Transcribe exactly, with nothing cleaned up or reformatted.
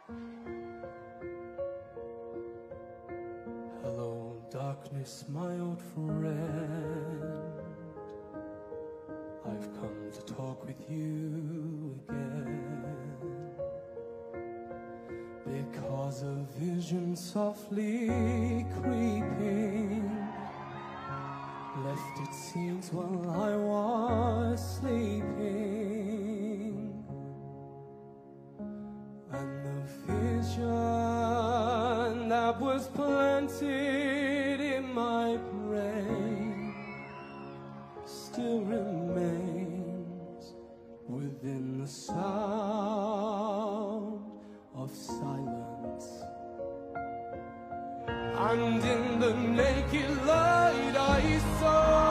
Hello, darkness, my old friend. I've come to talk with you again, because a vision softly creeping left its scenes while I was sleeping. And the vision that was planted in my brain still remains within the sound of silence. And in the naked light I saw